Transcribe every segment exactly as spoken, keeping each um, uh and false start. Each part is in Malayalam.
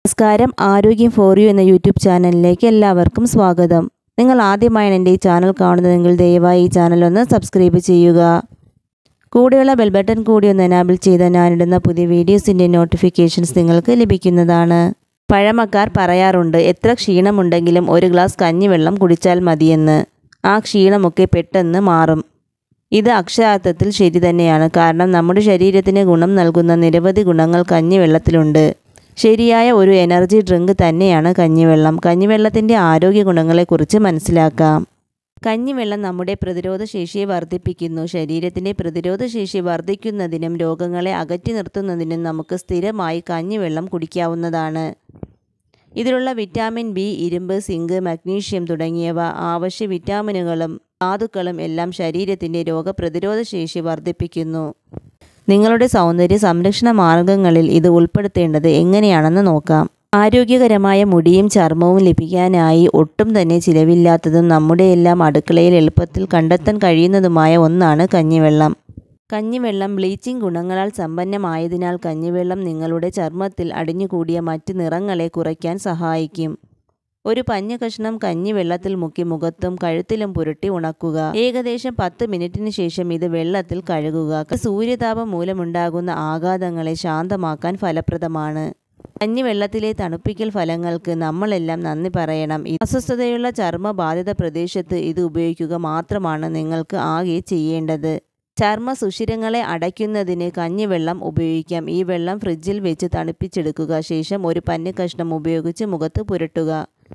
നമസ്കാരം, ആരോഗ്യം ഫോർ യു എന്ന യൂട്യൂബ് ചാനലിലേക്ക് എല്ലാവർക്കും സ്വാഗതം. നിങ്ങൾ ആദ്യമായാണ് എൻ്റെ ഈ ചാനൽ കാണുന്നതെങ്കിൽ ദയവായി ഈ ചാനൽ ഒന്ന് സബ്സ്ക്രൈബ് ചെയ്യുക. കൂടെയുള്ള ബെൽ ബട്ടൺ കൂടി ഒന്ന് എനാബിൾ ചെയ്താൽ ഞാനിടുന്ന പുതിയ വീഡിയോസിൻ്റെ നോട്ടിഫിക്കേഷൻസ് നിങ്ങൾക്ക് ലഭിക്കുന്നതാണ്. പഴമക്കാർ പറയാറുണ്ട്, എത്ര ക്ഷീണമുണ്ടെങ്കിലും ഒരു ഗ്ലാസ് കഞ്ഞിവെള്ളം കുടിച്ചാൽ മതിയെന്ന്. ആ ക്ഷീണമൊക്കെ പെട്ടെന്ന് മാറും. ഇത് അക്ഷരാർത്ഥത്തിൽ ശരി തന്നെയാണ്. കാരണം നമ്മുടെ ശരീരത്തിന് ഗുണം നൽകുന്ന നിരവധി ഗുണങ്ങൾ കഞ്ഞിവെള്ളത്തിലുണ്ട്. ശരിയായ ഒരു എനർജി ഡ്രിങ്ക് തന്നെയാണ് കഞ്ഞിവെള്ളം. കഞ്ഞിവെള്ളത്തിൻ്റെ ആരോഗ്യ ഗുണങ്ങളെക്കുറിച്ച് മനസ്സിലാക്കാം. കഞ്ഞിവെള്ളം നമ്മുടെ പ്രതിരോധ ശേഷിയെ വർദ്ധിപ്പിക്കുന്നു. ശരീരത്തിൻ്റെ പ്രതിരോധ ശേഷി വർദ്ധിക്കുന്നതിനും രോഗങ്ങളെ അകറ്റി നിർത്തുന്നതിനും നമുക്ക് സ്ഥിരമായി കഞ്ഞിവെള്ളം കുടിക്കാവുന്നതാണ്. ഇതിലുള്ള വിറ്റാമിൻ ബി, ഇരുമ്പ്, സിങ്ക്, മഗ്നീഷ്യം തുടങ്ങിയവ ആവശ്യ വിറ്റാമിനുകളും ധാതുക്കളും എല്ലാം ശരീരത്തിൻ്റെ രോഗപ്രതിരോധ ശേഷി വർദ്ധിപ്പിക്കുന്നു. നിങ്ങളുടെ സൗന്ദര്യ സംരക്ഷണ മാർഗങ്ങളിൽ ഇത് ഉൾപ്പെടുത്തേണ്ടത് എങ്ങനെയാണെന്ന് നോക്കാം. ആരോഗ്യകരമായ മുടിയും ചർമ്മവും ലഭിക്കാനായി ഒട്ടും തന്നെ ചിലവില്ലാത്തതും നമ്മുടെയെല്ലാം അടുക്കളയിൽ എളുപ്പത്തിൽ കണ്ടെത്താൻ കഴിയുന്നതുമായ ഒന്നാണ് കഞ്ഞിവെള്ളം. കഞ്ഞിവെള്ളം ബ്ലീച്ചിങ് ഗുണങ്ങളാൽ സമ്പന്നമായതിനാൽ കഞ്ഞിവെള്ളം നിങ്ങളുടെ ചർമ്മത്തിൽ അടിഞ്ഞുകൂടിയ മറ്റ് നിറങ്ങളെ കുറയ്ക്കാൻ സഹായിക്കും. ഒരു പഞ്ഞ കഷ്ണം കഞ്ഞിവെള്ളത്തിൽ മുക്കി മുഖത്തും കഴുത്തിലും പുരട്ടി ഉണക്കുക. ഏകദേശം പത്ത് മിനിറ്റിന് ശേഷം ഇത് വെള്ളത്തിൽ കഴുകുക. സൂര്യതാപം മൂലമുണ്ടാകുന്ന ആഘാതങ്ങളെ ശാന്തമാക്കാൻ ഫലപ്രദമാണ്. കഞ്ഞിവെള്ളത്തിലെ തണുപ്പിക്കൽ ഫലങ്ങൾക്ക് നമ്മളെല്ലാം നന്ദി പറയണം. അസ്വസ്ഥതയുള്ള ചർമ്മബാധിത പ്രദേശത്ത് ഇത് ഉപയോഗിക്കുക മാത്രമാണ് നിങ്ങൾക്ക് ആകെ ചെയ്യേണ്ടത്. ചർമ്മ സുഷിരങ്ങളെ അടയ്ക്കുന്നതിന് കഞ്ഞിവെള്ളം ഉപയോഗിക്കാം. ഈ വെള്ളം ഫ്രിഡ്ജിൽ വെച്ച് തണുപ്പിച്ചെടുക്കുക. ശേഷം ഒരു പഞ്ഞ കഷ്ണം ഉപയോഗിച്ച് മുഖത്ത് പുരട്ടുക.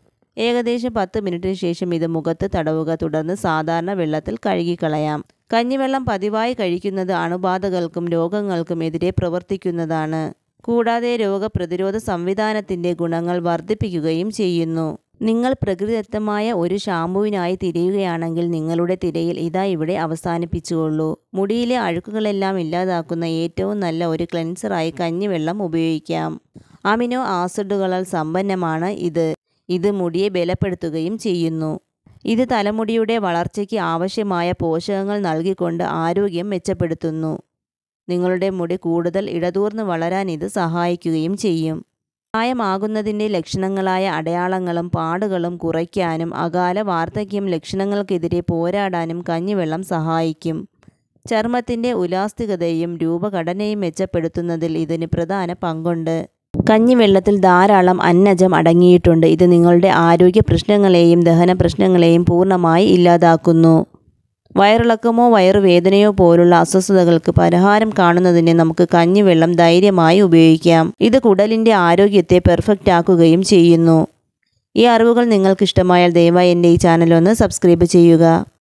ഏകദേശം പത്ത് മിനിറ്റിന് ശേഷം ഇത് മുഖത്ത് തടവുക. തുടർന്ന് സാധാരണ വെള്ളത്തിൽ കഴുകിക്കളയാം. കഞ്ഞിവെള്ളം പതിവായി കഴിക്കുന്നത് അണുബാധകൾക്കും രോഗങ്ങൾക്കും എതിരെ പ്രവർത്തിക്കുന്നതാണ്. കൂടാതെ രോഗപ്രതിരോധ സംവിധാനത്തിൻ്റെ ഗുണങ്ങൾ വർദ്ധിപ്പിക്കുകയും ചെയ്യുന്നു. നിങ്ങൾ പ്രകൃതിദത്തമായ ഒരു ഷാമ്പുവിനായി തിരയുകയാണെങ്കിൽ നിങ്ങളുടെ തിരയൽ ഇതാ ഇവിടെ അവസാനിപ്പിച്ചുകൊള്ളൂ. മുടിയിലെ അഴുക്കുകളെല്ലാം ഇല്ലാതാക്കുന്ന ഏറ്റവും നല്ല ഒരു ക്ലെൻസറായി കഞ്ഞിവെള്ളം ഉപയോഗിക്കാം. അമിനോ ആസിഡുകളാൽ സമ്പന്നമാണ് ഇത്. ഇത് മുടിയെ ബലപ്പെടുത്തുകയും ചെയ്യുന്നു. ഇത് തലമുടിയുടെ വളർച്ചയ്ക്ക് ആവശ്യമായ പോഷകങ്ങൾ നൽകിക്കൊണ്ട് ആരോഗ്യം മെച്ചപ്പെടുത്തുന്നു. നിങ്ങളുടെ മുടി കൂടുതൽ ഇടതൂർന്ന് വളരാൻ ഇത് സഹായിക്കുകയും ചെയ്യും. പ്രായമാകുന്നതിൻ്റെ ലക്ഷണങ്ങളായ അടയാളങ്ങളും പാടുകളും കുറയ്ക്കാനും അകാല വാർദ്ധക്യം ലക്ഷണങ്ങൾക്കെതിരെ പോരാടാനും കഞ്ഞിവെള്ളം സഹായിക്കും. ചർമ്മത്തിൻ്റെ ഉലാസ്തികതയും രൂപഘടനയും മെച്ചപ്പെടുത്തുന്നതിൽ ഇതിന് പ്രധാന പങ്കുണ്ട്. കഞ്ഞിവെള്ളത്തിൽ ധാരാളം അന്നജം അടങ്ങിയിട്ടുണ്ട്. ഇത് നിങ്ങളുടെ ആരോഗ്യ പ്രശ്നങ്ങളെയും ദഹന പ്രശ്നങ്ങളെയും പൂർണ്ണമായി ഇല്ലാതാക്കുന്നു. വയറിളക്കമോ വയറുവേദനയോ പോലുള്ള അസ്വസ്ഥതകൾക്ക് പരിഹാരം കാണുന്നതിന് നമുക്ക് കഞ്ഞിവെള്ളം ധൈര്യമായി ഉപയോഗിക്കാം. ഇത് കുടലിൻ്റെ ആരോഗ്യത്തെ പെർഫെക്റ്റ് ആക്കുകയും ചെയ്യുന്നു. ഈ അറിവുകൾ നിങ്ങൾക്ക് ഇഷ്ടമായാൽ ദയവായി എൻ്റെ ഈ ചാനൽ ഒന്ന് സബ്സ്ക്രൈബ് ചെയ്യുക.